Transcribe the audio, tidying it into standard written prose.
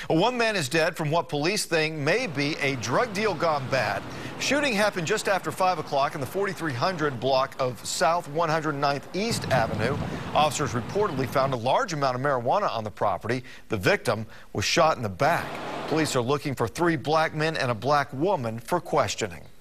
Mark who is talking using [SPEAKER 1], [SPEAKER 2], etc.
[SPEAKER 1] One man is dead from what police think may be a drug deal gone bad. Shooting happened just after 5 o'clock in the 4300 block of South 109th East Avenue. Officers reportedly found a large amount of marijuana on the property. The victim was shot in the back. Police are looking for 3 black men and a black woman for questioning.